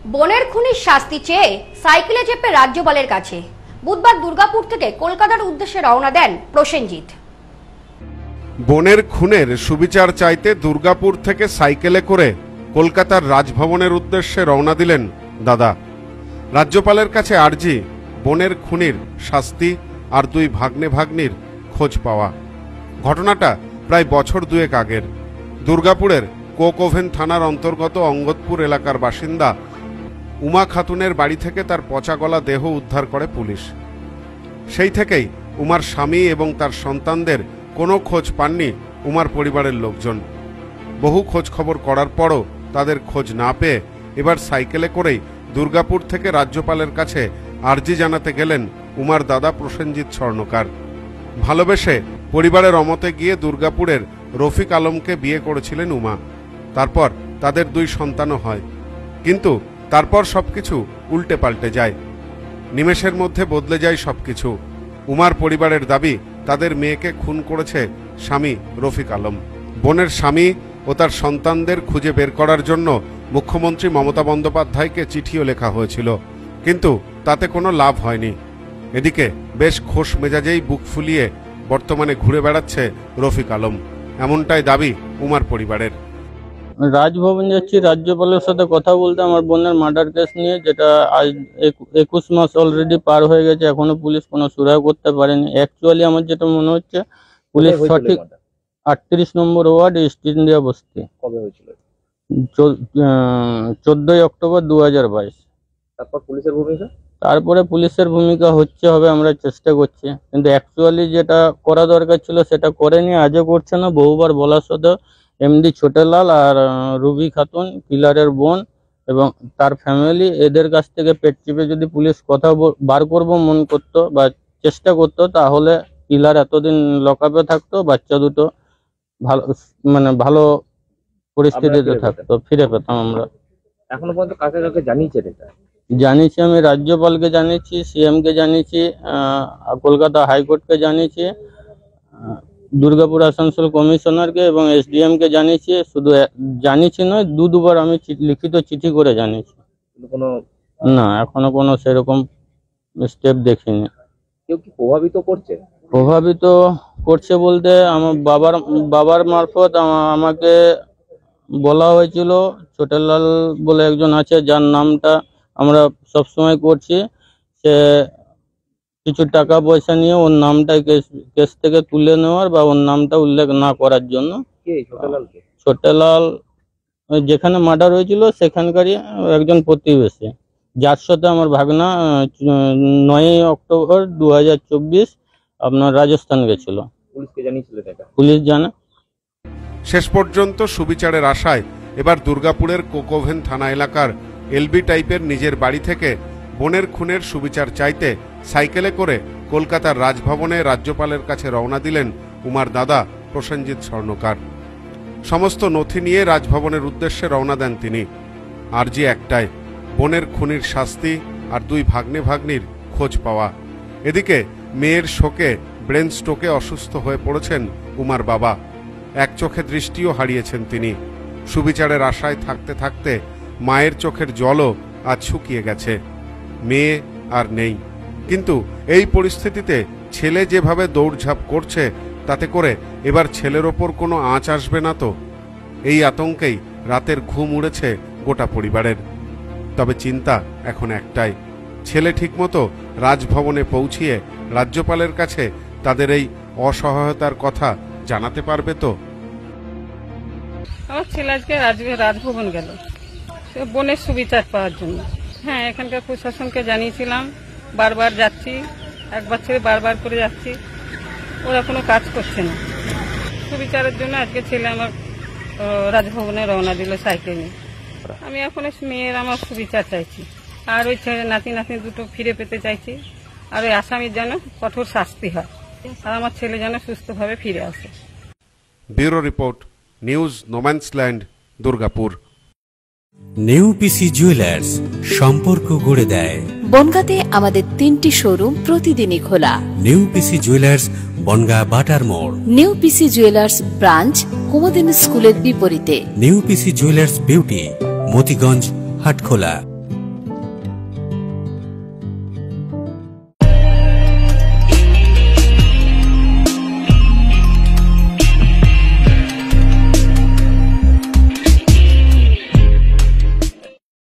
বনের খুনির শাস্তি চেয়ে সাইকেলে চেপে রাজ্যপালের কাছে বুধবার দুর্গাপুর থেকে কলকাতার উদ্দেশ্যে রওনা দেন প্রসেনজিৎ। বনের খুনের সুবিচার চাইতে দুর্গাপুর থেকে সাইকেলে করে কলকাতার রাজভবনের উদ্দেশ্যে রওনা দিলেন দাদা। রাজ্যপালের কাছে আর্জি বনের খুনির শাস্তি আর দুই ভাগ্নে ভাগ্নির খোঁজ পাওয়া। ঘটনাটা প্রায় বছর দুয়েক আগের। দুর্গাপুরের কোকওভেন থানার অন্তর্গত অঙ্গদপুর এলাকার বাসিন্দা উমা খাতুনের বাড়ি থেকে তার পচা গলা দেহ উদ্ধার করে পুলিশ। সেই থেকেই উমার স্বামী এবং তার সন্তানদের কোনো খোঁজ পাননি উমার পরিবারের লোকজন। বহু খোঁজ খবর করার পরও তাদের খোঁজ না পেয়ে এবার সাইকেলে করেই দুর্গাপুর থেকে রাজ্যপালের কাছে আর্জি জানাতে গেলেন উমার দাদা প্রসেনজিৎ স্বর্ণকার। ভালোবেসে পরিবারের অমতে গিয়ে দুর্গাপুরের রফিক আলমকে বিয়ে করেছিলেন উমা। তারপর তাদের দুই সন্তানও হয়। কিন্তু তারপর সবকিছু উল্টে পাল্টে যায়। নিমেষের মধ্যে বদলে যায় সবকিছু। উমার পরিবারের দাবি তাদের মেয়েকে খুন করেছে স্বামী রফিক আলম। বোনের স্বামী ও তার সন্তানদের খুঁজে বের করার জন্য মুখ্যমন্ত্রী মমতা বন্দ্যোপাধ্যায়কে চিঠিও লেখা হয়েছিল, কিন্তু তাতে কোনো লাভ হয়নি। এদিকে বেশ খোশ মেজাজেই বুক ফুলিয়ে বর্তমানে ঘুরে বেড়াচ্ছে রফিক আলম, এমনটাই দাবি উমার পরিবারের। রাজভবন যাচ্ছি রাজ্যপালের সাথে কথা বলতে আমার বোনের মার্ডার কেস নিয়ে, যেটা আজ 21 মাস অলরেডি পার হয়ে গেছে, এখনো পুলিশ কোনো সুরাহা করতে পারেনি। অ্যাকচুয়ালি আমার যেটা মনে হচ্ছে পুলিশ সঠিক 38 নম্বর ওয়ার্ড ইস্ট ইন্ডিয়া বস্তি। কবে হয়েছিল? 14 অক্টোবর 2022। তারপরে পুলিশের ভূমিকা হবে, আমরা চেষ্টা করছি, কিন্তু অ্যাকচুয়ালি যেটা করা দরকার ছিল সেটা করেনি, আজও করছে না। বহুবার বলার সত্ত্বেও এমডি ছোটেলাল আর রুবি খাতুন কিলারের বোন এবং তার ফ্যামিলি, এদের কাছ থেকে পেট চিপে যদি পুলিশ কথা বার করবো মন করতো বা চেষ্টা করতো, তাহলে কিলার এতদিন লকআপে থাকতো, বাচ্চা দুটো ভালো পরিস্থিতিতে থাকতো, ফিরে পেতাম আমরা। এখনো পর্যন্ত কাকে কাকে জানিয়েছেন এটা? জানিয়েছি, আমি রাজ্যপালকে জানিয়েছি, সিএম কে জানিয়েছি, কলকাতা হাইকোর্টকে জানিয়েছি, দুর্গাপুর আসানসোল কমিশনারকে এবং এসডিএম কে জানিয়েছি। শুধু জানিয়েছি নয়, দুবার আমি লিখিত চিঠি করে জানিয়েছি। না, এখনো কোনো সেরকম স্টেপ দেখিনি। কেউ কি প্রভাবিত করছে বলতে আমার বাবার মারফত আমাকে বলা হয়েছিল, ছোটেলাল বলে একজন আছে যার নামটা আমরা সবসময় করছি, সে কিছু টাকা পয়সা নিয়ে ওর নামটা কেস থেকে তুলে নেওয়ার বা ওর নামটা উল্লেখ না করার জন্য। ছোটেলাল যেখানে মার্ডার হয়েছিল সেখানকারই একজন প্রতিবেশী, যার সাথে আমার ভাগনা 9 অক্টোবর 2024 আপনার রাজস্থান গেছিল। পুলিশ জানে। শেষ পর্যন্ত সুবিচারের আশায় এবার দুর্গাপুরের কোকওভেন থানা এলাকার এলবি টাইপের নিজের বাড়ি থেকে বোনের খুনের সুবিচার চাইতে সাইকেলে করে কলকাতার রাজভবনে রাজ্যপালের কাছে রওনা দিলেন উমার দাদা প্রসেনজিৎ স্বর্ণকার। সমস্ত নথি নিয়ে রাজভবনের উদ্দেশ্যে রওনা দেন তিনি। আর্জি একটাই, বোনের খুনির শাস্তি আর দুই ভাগ্নে ভাগ্নির খোঁজ পাওয়া। এদিকে মেয়ের শোকে ব্রেন স্ট্রোকে অসুস্থ হয়ে পড়েছেন উমার বাবা। এক চোখে দৃষ্টিও হারিয়েছেন তিনি। সুবিচারের আশায় থাকতে থাকতে মায়ের চোখের জলও আজ শুকিয়ে গেছে। মেয়ে আর নেই, কিন্তু এই পরিস্থিতিতে ছেলে যেভাবে দৌড়ঝাঁপ করছে, তাতে করে এবার ছেলের ওপর কোনো আঁচ আসবে না তো? এই আতঙ্কেই রাতের ঘুম উড়েছে গোটা পরিবারের। তবে চিন্তা এখন একটাই, ছেলে ঠিকমতো রাজভবনে পৌঁছিয়ে রাজ্যপালের কাছে তাদের এই অসহায়তার কথা জানাতে পারবে তো? আমার ছেলে আজকে রাজভবন গেল বোনের সুবিচার পাওয়ার জন্য। হ্যাঁ, এখানকার প্রশাসনকে জানিয়েছিলাম, বারবার যাচ্ছি, একবার ছেড়ে বারবার করে যাচ্ছি, ওরা কোনো কাজ করছে না। সুবিচারের জন্য আজকে ছেলে আমার রাজভবনে রওনা দিল সাইকেল নিয়ে। আমি এখন মেয়ের আমার সুবিচার চাইছি, আর ওই ছেলে নাতি দুটো ফিরে পেতে চাইছি, আর ওই আসামির যেন কঠোর শাস্তি হয়, আর আমার ছেলে যেন সুস্থভাবে ফিরে আসে। Bureau report, news no man's land, Durgapur. New PC jewellers, সম্পর্ক গড়ে দেয়। বনগাঁতে আমাদের 3টি শোরুম প্রতিদিনই খোলা। নিউ পিসি জুয়েলার্স, বনগাঁ বাটার মোড়। New PC jewellers branch Kumudini স্কুলের বিপরীতে। New PC jewellers beauty, Motiganj, Hatkhola.